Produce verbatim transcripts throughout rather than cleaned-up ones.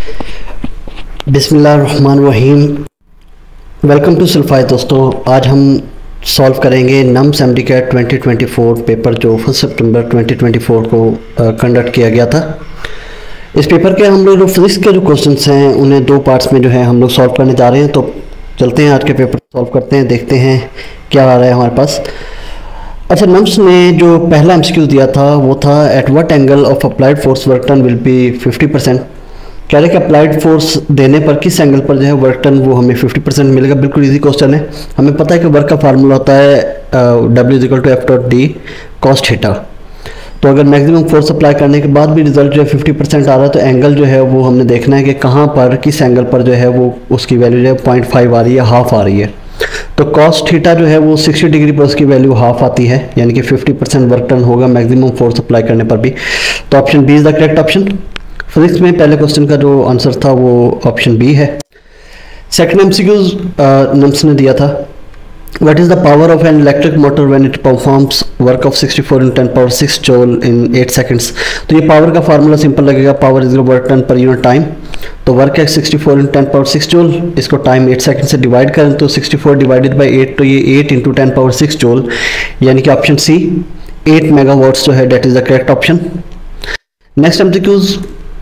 बिस्मिल्लाहिर्रहमानिर्रहीम। Welcome to सल्फाई। दोस्तों, आज हम सॉल्व करेंगे NUMS MDCAT twenty twenty four paper जो फर्स्ट सितंबर ट्वेंटी ट्वेंटी फोर को कंडक्ट किया गया था। इस पेपर के हम लोग जो फिजिक्स के जो क्वेश्चंस हैं उन्हें दो पार्ट्स में जो है हम लोग सॉल्व करने जा रहे हैं। तो चलते हैं आज के पेपर सॉल्व करते हैं, देखते हैं क्या आ रहा है हमारे पास। अच्छा, नम्स ने जो पहला एमसीक्यू दिया था वो था at what angle of applied force work done will be fifty percent. कह रहे कि अप्लाइड फोर्स देने पर किस एंगल पर जो है वर्क डन वो हमें फिफ्टी परसेंट मिलेगा। बिल्कुल इजी क्वेश्चन है। हमें पता है कि वर्क का फार्मूला होता है W is equal to F dot D cos theta. तो अगर मैक्सिमम फोर्स अप्लाई करने के बाद भी रिजल्ट जो है फिफ्टी परसेंट आ रहा है तो एंगल जो है वो हमने देखना है कि कहाँ पर किस एंगल पर जो है वो उसकी वैल्यू जो है पॉइंट फाइव आ रही है, हाफ आ रही है। तो कॉस थीटा जो है वो सिक्सटी डिग्री पर उसकी वैल्यू हाफ आती है, यानी कि फिफ्टी परसेंट वर्क डन होगा मैक्सिमम फोर्स अप्लाई करने पर भी। तो option B is the correct option. Physics में पहले क्वेश्चन का जो आंसर था वो ऑप्शन बी है। सेकंड एमसीक्यूज नम्स ने दिया था what is the power of an electric motor when it performs work of sixty four in ten power six joule in eight seconds. तो ये पावर का फार्मूला सिंपल लगेगा, power is work done per unit time. तो work है sixty four in ten power six joule, इसको time eight second से divide करें तो sixty four divided by eight, तो ये eight into ten power six joule, यानी कि ऑप्शन सी एट मेगावाट्स जो है that is the correct option. Next MCQs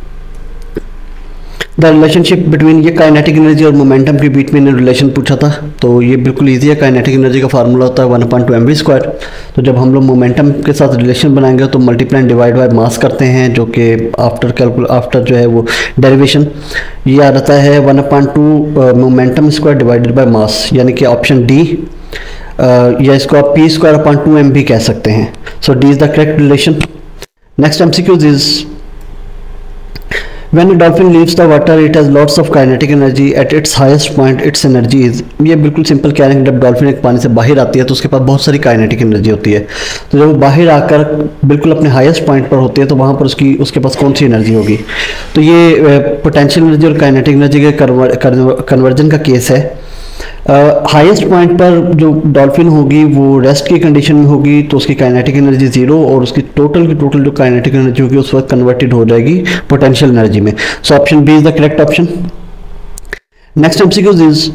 the relationship between, ये काइनेटिक एनर्जी और मोमेंटम के बीच में रिलेशन पूछा था। तो ये बिल्कुल इजी है। काइनेटिक एनर्जी का फार्मूला होता है one upon two M V square. तो जब हम लोग मोमेंटम के साथ रिलेशन बनाएंगे तो मल्टीप्लाई डिवाइड बाय मास करते हैं, जो कि आफ्टर कैलकुल आफ्टर जो है वो डेरिवेशन ये आ जाता है one upon two momentum square divided by mass, यानी कि ऑप्शन डी, या इसको आप P square upon two M भी कह सकते हैं। So D is the correct relation. Next MCQs is When a dolphin leaves the water, it has lots of kinetic energy. At its highest point, its energy is, ये बिल्कुल simple कह रहे हैं कि जब डॉल्फिन एक पानी से बाहर आती है तो उसके पास बहुत सारी काइनेटिक एनर्जी होती है। तो जब वो बाहर आकर बिल्कुल अपने हाईएस्ट पॉइंट पर होती है तो वहाँ पर उसकी उसके पास कौन सी एनर्जी होगी। तो ये पोटेंशियल एनर्जी और काइनेटिक एनर्जी के कन्वर्जन का केस है। हाईएस्ट uh, पॉइंट पर जो डॉल्फिन होगी वो रेस्ट की कंडीशन में होगी, तो उसकी काइनेटिक एनर्जी जीरो और उसकी टोटल की टोटल जो काइनेटिक एनर्जी होगी उस वक्त कन्वर्टेड हो जाएगी पोटेंशियल एनर्जी में। So option B is the correct option. Next MCQs is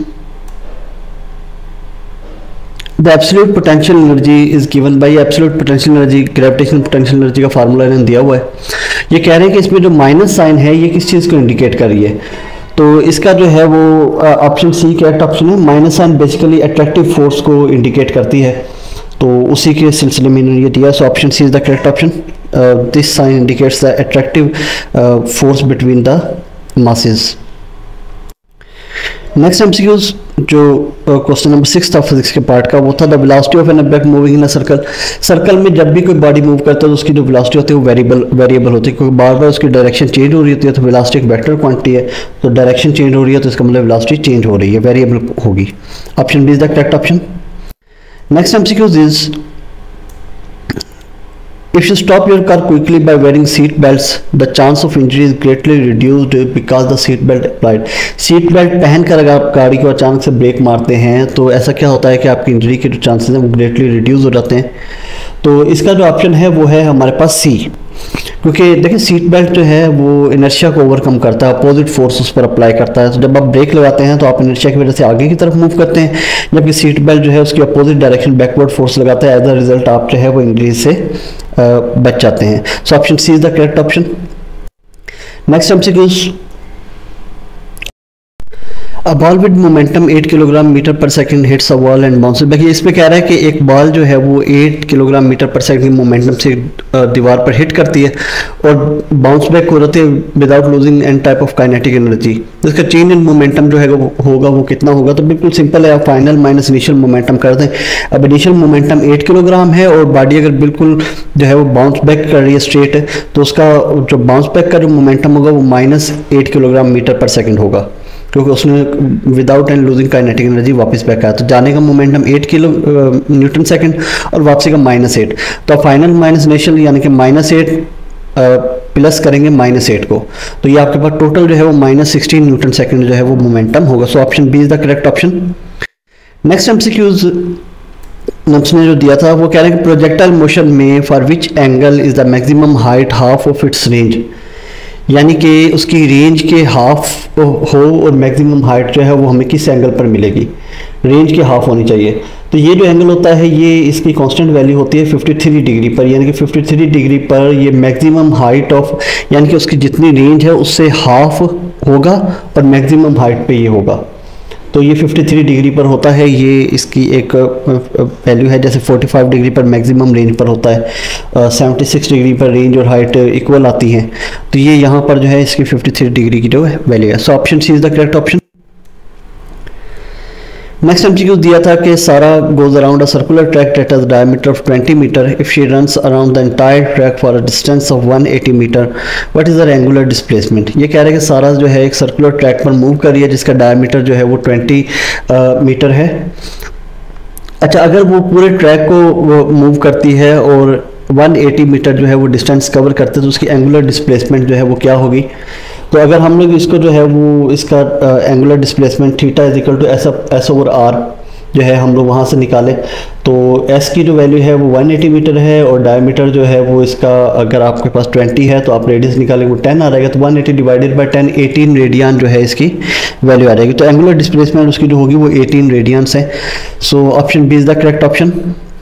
the absolute potential energy is given by, absolute potential energy gravitational potential energy का फार्मूला इन्होंने दिया हुआ है। ये कह रहे हैं कि इसमें जो माइनस साइन है ये किस चीज़ को इंडिकेट कर रही है। तो इसका जो है वो ऑप्शन सी करेक्ट ऑप्शन है। Minus sign basically attractive force को इंडिकेट करती है, तो उसी के सिलसिले में इन्होंने ये दिया। So option C is the correct option. This sign indicates the attractive force between the masses. Next MCQs जो क्वेश्चन नंबर सिक्स था फिजिक्स के पार्ट का वो था the velocity of an object moving in a circle. Circle में जब भी कोई बॉडी मूव करता है तो उसकी जो वेलोसिटी होती है वो वेरिएबल वेरिएबल होती है, क्योंकि बार बार उसकी डायरेक्शन चेंज हो रही होती है। तो वेलोसिटी एक वेक्टर क्वांटिटी है, तो डायरेक्शन चेंज हो रही है तो इसका मतलब वेलोसिटी चेंज हो रही है, वेरिएबल होगी। Option B is the correct option. Next MCQs is if you stop your car quickly by wearing seat belts, the chance of injury is greatly reduced because the seat belt applied. Seat belt पहनकर अगर आप गाड़ी को अचानक से break मारते हैं तो ऐसा क्या होता है कि आपकी इंजरी के जो चांसेस हैं वो ग्रेटली रिड्यूस हो जाते हैं। तो इसका जो ऑप्शन है वो है हमारे पास सी, क्योंकि देखिए सीट बेल्ट जो है वो इनर्शिया को ओवरकम करता है, अपोजिट फोर्स उस पर अप्लाई करता है। तो जब आप ब्रेक लगाते हैं तो आप इनर्शिया की वजह से आगे की तरफ मूव करते हैं, जबकि सीट बेल्ट जो है उसकी अपोजिट डायरेक्शन बैकवर्ड फोर्स लगाता है। एज अ रिजल्ट आप जो है वो इंजरी से बच जाते हैं। So option C is the correct option. Next MCQs a ball with momentum eight kilogram metre per second hits a wall and bounces back. इसमें कह रहा है कि एक बॉल जो है वो eight kilogram metre per second की मोमेंटम से दीवार पर हिट करती है और बाउंस बैक हो जाती है without losing any type of kinetic energy. इसका चेंज इन मोमेंटम जो है वो होगा वो कितना होगा। तो बिल्कुल सिंपल है, आप फाइनल माइनस इनिशियल मोमेंटम कर दें। अब इनिशियल मोमेंटम एट किलोग्राम है और बॉडी अगर बिल्कुल जो है वो बाउंस बैक कर रही है स्ट्रेट है, तो उसका जो बाउंस बैक का जो मोमेंटम होगा वो minus eight kilogram metre per second होगा, क्योंकि उसने without and losing kinetic energy वापस बैक आया। तो जाने का momentum eight kilo newton second और वापसी का माइनस एट। तो फाइनल माइनस इनिशियल यानी कि माइनस एट प्लस करेंगे माइनस एट को, तो ये आपके पास टोटल जो है वो माइनस सिक्सटीन न्यूटन सेकंड जो है वो मोमेंटम होगा। So option B is the correct option. Next MCQs NUMS ने जो दिया था वो कह रहे हैं कि प्रोजेक्टाइल मोशन में for which angle is the maximum height half of its range. यानी कि उसकी रेंज के हाफ हो और मैक्सिमम हाइट जो है वो हमें किस एंगल पर मिलेगी, रेंज के हाफ होनी चाहिए। तो ये जो एंगल होता है ये इसकी कांस्टेंट वैल्यू होती है तिरेपन डिग्री पर, यानी कि तिरेपन डिग्री पर ये मैक्सिमम हाइट ऑफ, यानी कि उसकी जितनी रेंज है उससे हाफ होगा और मैक्सिमम हाइट पे ये होगा। तो ये तिरेपन डिग्री पर होता है, ये इसकी एक वैल्यू है। जैसे पैंतालीस डिग्री पर मैक्सिमम रेंज पर होता है, छिहत्तर डिग्री पर रेंज और हाइट इक्वल आती हैं। तो ये यहाँ पर जो है इसकी तिरेपन डिग्री की जो है वैल्यू है। So option C is the correct option. Next MCQ दिया था कि Sara goes around a circular track that has diameter of twenty metre if she runs around the entire track for a distance of one eighty metre, what is the angular displacement. ये कह रहे हैं कि सारा जो है एक circular track पर मूव कर रही है जिसका डायमीटर जो है वो ट्वेंटी मीटर है। अच्छा, अगर वो पूरे ट्रैक को मूव करती है और वन एटी मीटर जो है वो डिस्टेंस कवर करते हैं तो उसकी एंगुलर डिस्प्लेसमेंट जो है वो क्या होगी। तो अगर हम लोग इसको जो है वो इसका angular displacement theta is equal to S S over R जो है हम लोग वहाँ से निकालें तो एस की जो वैल्यू है वो वन एटी मीटर है और डायमीटर जो है वो इसका अगर आपके पास ट्वेंटी है तो आप रेडियस निकालेंगे वो टेन आ रहेगा। तो one eighty divided by ten, eighteen radian जो है इसकी वैल्यू आ रहेगी। तो एंगुलर डिस्प्लेसमेंट उसकी जो होगी वो एटीन रेडियंस है। So option B is the correct option.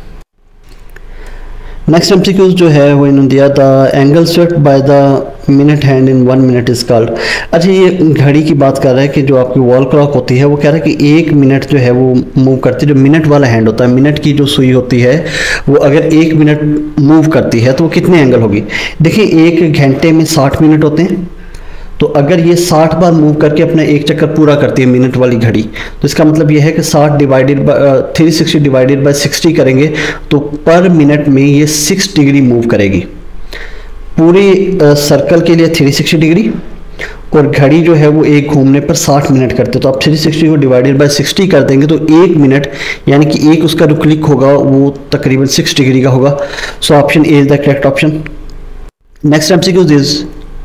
Next MCQs जो है वो इन्होंने दिया the angle swept by the minute hand in one minute is called. अच्छा, ये घड़ी की बात कर रहा है कि जो आपकी वॉल क्लॉक होती है वो कह रहा है कि एक मिनट जो है वो मूव करती है। जो मिनट वाला हैंड होता है, मिनट की जो सुई होती है वो अगर एक मिनट मूव करती है तो वो कितने एंगल होगी। देखिए, एक घंटे में साठ मिनट होते हैं, तो अगर ये साठ बार मूव करके अपना एक चक्कर पूरा करती है मिनट वाली घड़ी, तो इसका मतलब ये है कि साठ divided by three sixty divided by sixty करेंगे तो पर मिनट में ये सिक्स डिग्री मूव करेगी। पूरी सर्कल के लिए थ्री सिक्सटी डिग्री और घड़ी जो है वो एक घूमने पर साठ मिनट करते हैं। तो आप थ्री सिक्सटी को डिवाइडेड बाय सिक्सटी कर देंगे तो एक मिनट यानी कि एक उसका जो क्लिक होगा वो तकरीबन सिक्स डिग्री का होगा। So option A is the correct option. Next MCQ is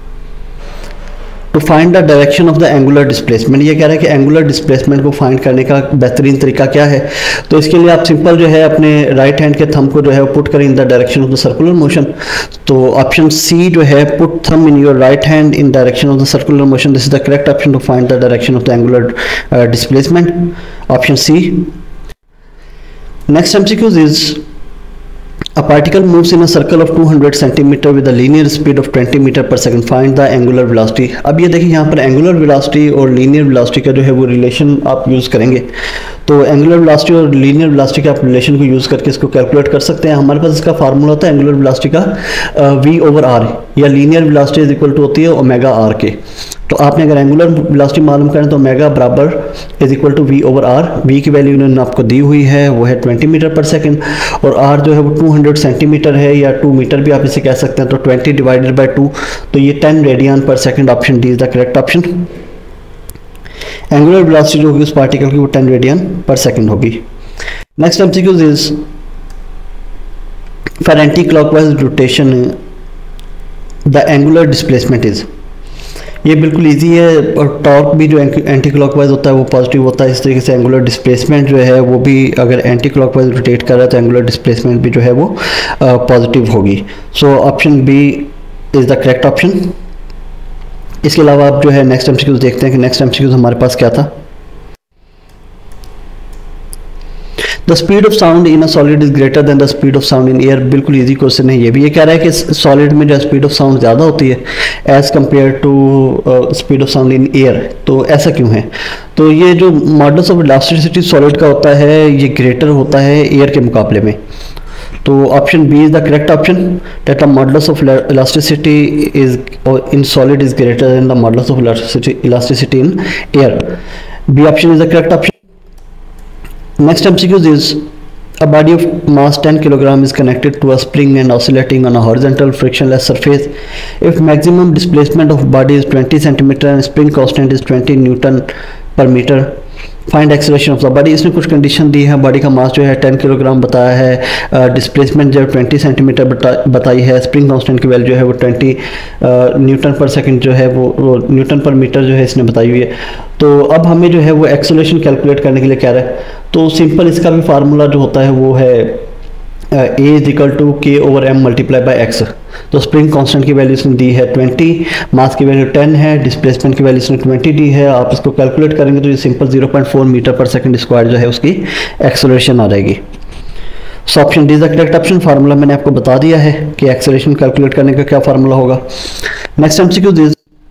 to find the direction of the angular displacement. ये कह रहा है कि एंगुलर डिस्प्लेसमेंट को फाइंड करने का बेहतरीन तरीका क्या है। तो इसके लिए आप सिंपल जो है अपने राइट हैंड के थंब को जो है वो पुट करें in the direction of the circular motion. तो ऑप्शन सी जो है put thumb in your right hand in direction of the circular motion, this is the correct option to find the direction of the angular displacement, option C. Next MCQs is a particle moves in a circle of two hundred centimeter with a linear speed of twenty meter per second. Find the angular velocity. अब ये देखिए यहाँ पर angular velocity और linear velocity का जो है वो रिलेशन आप यूज़ करेंगे। तो एंगुलर वेलोसिटी और लीनियर वेलोसिटी के आप रिलेशन को यूज़ करके इसको कैलकुलेट कर सकते हैं। हमारे पास इसका फार्मूला होता है एंगुलर वेलोसिटी का वी ओवर आर, या linear velocity is equal to होती है ओमेगा आर के। तो आपने अगर एंगुलर वेलोसिटी मालूम करें तो ओमेगा बराबर is equal to V over R. V की वैल्यू इन्होंने आपको दी हुई है वो है ट्वेंटी मीटर पर सेकंड और आर जो है वो टू हंड्रेड सेंटीमीटर है या टू मीटर भी आप इसे कह सकते हैं। तो ट्वेंटी डिवाइडेड बाई टू तो ये ten radian per second, option D is the correct option. Angular velocity जो होगी उस पार्टिकल की वो टेन रेडियन पर सेकंड होगी। Next MCQs is for anti clockwise rotation the angular displacement is. ये बिल्कुल इजी है और टॉर्क भी जो एंटी क्लॉकवाइज होता है वो पॉजिटिव होता है। इस तरीके से एंगुलर डिस्प्लेसमेंट जो है वो भी अगर एंटी क्लॉकवाइज रोटेट कर रहा है तो एंगुलर डिस्प्लेसमेंट भी जो है वो पॉजिटिव होगी। So option B is the correct option. इसके अलावा आप जो है नेक्स्ट एमसीक्यूज देखते हैं कि नेक्स्ट एमसीक्यूज हमारे पास क्या था। The speed of sound in a solid is greater than the speed of sound in air. बिल्कुल इजी क्वेश्चन है ये भी। ये कह रहा है कि सॉलिड में जो स्पीड ऑफ साउंड ज़्यादा होती है as compare to speed of sound in air. तो ऐसा क्यों है? तो ये जो मॉडल्स ऑफ इलास्टिसिटी सॉलिड का होता है ये ग्रेटर होता है एयर के मुकाबले में। तो option B is the correct option that the modulus of elasticity is in solid is greater than the modulus of elasticity in air. B option is the correct option. Next M C Q is a body of mass ten kilogram is connected to a spring and oscillating on a horizontal frictionless surface. If maximum displacement of body is twenty centimeter and spring constant is twenty newton per meter, find acceleration of the body. इसमें कुछ condition दी है। Body का मास जो है ten kilogram बताया है, displacement जो है ट्वेंटी सेंटीमीटर बता, बताई है, स्प्रिंग कांस्टेंट की वैल्यू जो है वो ट्वेंटी न्यूटन पर सेकंड जो है वो, वो न्यूटन पर मीटर जो है इसने बताई हुई है। तो अब हमें जो है वो एक्सेलरेशन कैलकुलेट करने के लिए कह रहा है। तो सिंपल इसका भी फार्मूला जो होता है वो है A is equal to K over M multiply by X. तो स्प्रिंग कांस्टेंट की वैल्यू इसने दी है ट्वेंटी, मास की वैल्यू टेन है, डिस्प्लेसमेंट की वैल्यू इसने ट्वेंटी दी है। आप इसको कैलकुलेट करेंगे तो ये simple zero point four meter per second square जो है उसकी एक्सेलरेशन आ जाएगी। So option D is the correct option. Formula मैंने आपको बता दिया है कि एक्सेलरेशन कैलकुलेट करने का क्या फार्मूला होगा। Next MCQ this,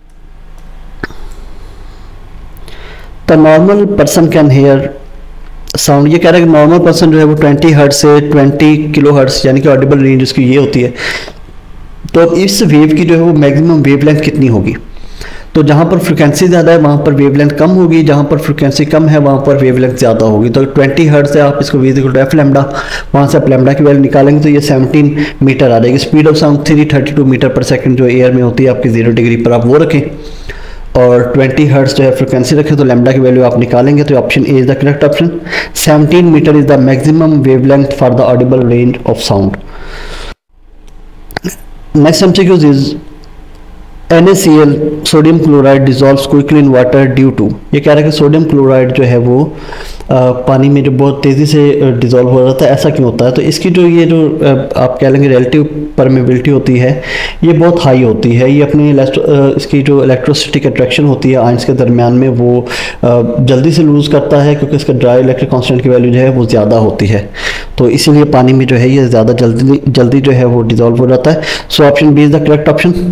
the normal person can hear sound. ये कह रहा है कि नॉर्मल पर्सन जो है वो ट्वेंटी हर्ट्ज से ट्वेंटी किलो हर्ट्ज यानी कि ऑडिबल रेंज उसकी ये होती है। तो इस वेव की जो है वो मैक्सिमम वेवलेंथ कितनी होगी? तो जहाँ पर फ्रिक्वेंसी ज़्यादा है वहाँ पर वेवलेंथ कम होगी, जहाँ पर फ्रिक्वेंसी कम है वहाँ पर वेवलेंथ ज़्यादा होगी। तो ट्वेंटी हर्ट्ज से आप इसको V equal to F lambda, वहाँ से आप लैम्डा की वैल्यू निकालेंगे तो ये सेवनटीन मीटर आ जाएगी। Speed of sound three thirty two meter per second जो एयर में होती है आपकी जीरो डिग्री पर, आप वो रखें और ट्वेंटी हर्ट्ज जो है फ्रिक्वेंसी रखें तो लैम्डा की वैल्यू आप निकालेंगे तो option A is the correct option. Seventeen meter is the maximum wavelength for the audible range of sound. Next MCQs is NaCl sodium chloride dissolves quickly in water due to. ये कह रहा है कि sodium chloride जो है वो आ, पानी में जो बहुत तेज़ी से डिज़ोल्व हो जाता है, ऐसा क्यों होता है? तो इसकी जो ये जो आ, आप कह लेंगे रिलेटिव परमेबिलिटी होती है ये बहुत हाई होती है। ये अपनी इसकी जो इलेक्ट्रोसिटिक अट्रैक्शन होती है आयंस के दरमियान में वो आ, जल्दी से लूज़ करता है क्योंकि इसका ड्राई इलेक्ट्रिक कांस्टेंट की वैल्यू जो है वो ज़्यादा होती है। तो इसीलिए पानी में जो है ये ज़्यादा जल्दी जल्दी जो है वो डिज़ोल्व हो जाता है। So option B is the correct option.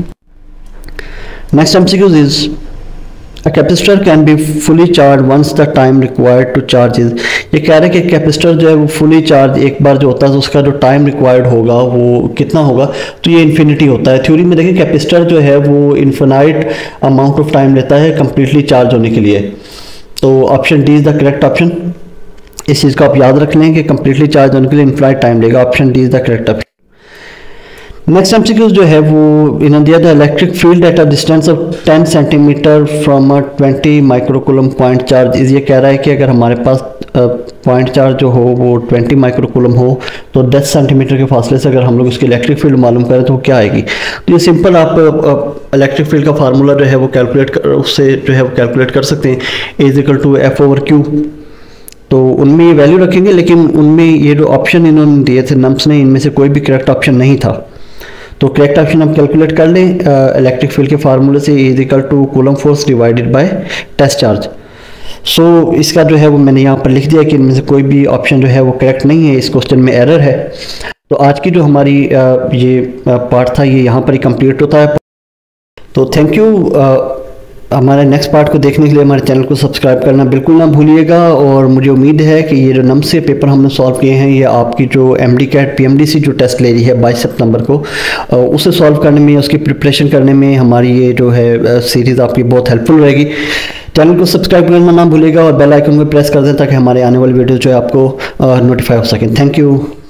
Next M C Q is a capacitor can be fully charged once the time required to charge is। ये कह रहे हैं कि कैपेसिटर जो है वो फुली चार्ज एक बार जो होता है तो उसका जो टाइम रिक्वायर्ड होगा वो कितना होगा? तो ये इन्फिनिटी होता है। थ्योरी में देखिए कैपेसिटर जो है वो इन्फिनाइट अमाउंट ऑफ टाइम लेता है कंप्लीटली चार्ज होने के लिए। तो option D is the correct option. इस चीज़ को आप याद रख लें कि कंप्लीटली चार्ज होने के लिए इन्फिनाइट टाइम लेगा। Option D is the correct option. Next MCQs जो है वो इन्होंने दिया था electric field at a distance of ten centimeter from a twenty microcoulomb point charge is. ये कह रहा है कि अगर हमारे पास पॉइंट uh, चार्ज जो हो वो ट्वेंटी माइक्रोकूलम हो तो दस सेंटीमीटर के फासले से अगर हम लोग उसकी इलेक्ट्रिक फील्ड मालूम करें तो वो क्या आएगी? तो ये सिंपल आप इलेक्ट्रिक फील्ड का फार्मूला जो है वो कैलकुलेट कर उससे जो है वो कैलकुलेट कर सकते हैं। A is equal to F over Q. तो उनमें ये वैल्यू रखेंगे लेकिन उनमें ये जो ऑप्शन इन्होंने दिए थे नम्स ने, इनमें से कोई भी करेक्ट ऑप्शन नहीं था। तो करेक्ट ऑप्शन हम कैलकुलेट कर लें इलेक्ट्रिक फील्ड के फार्मूले से, is equal to coulomb force divided by test charge. So इसका जो है वो मैंने यहाँ पर लिख दिया कि इनमें से कोई भी ऑप्शन जो है वो करेक्ट नहीं है, इस क्वेश्चन में एरर है। तो आज की जो हमारी uh, ये पार्ट था ये यहाँ पर ही कंप्लीट होता है। तो थैंक यू। uh, हमारे नेक्स्ट पार्ट को देखने के लिए हमारे चैनल को सब्सक्राइब करना बिल्कुल ना भूलिएगा। और मुझे उम्मीद है कि ये जो नम्स से पेपर हमने सॉल्व किए हैं ये आपकी जो M D cat P M D C जो टेस्ट ले रही है बाईस सितंबर को, उसे सॉल्व करने में, उसकी प्रिपरेशन करने में हमारी ये जो है सीरीज़ आपकी बहुत हेल्पफुल रहेगी। चैनल को सब्सक्राइब करना ना भूलिएगा और बेल आइकन को प्रेस कर दें ताकि हमारे आने वाली वीडियो जो है आपको नोटिफाई हो सकें। Thank you.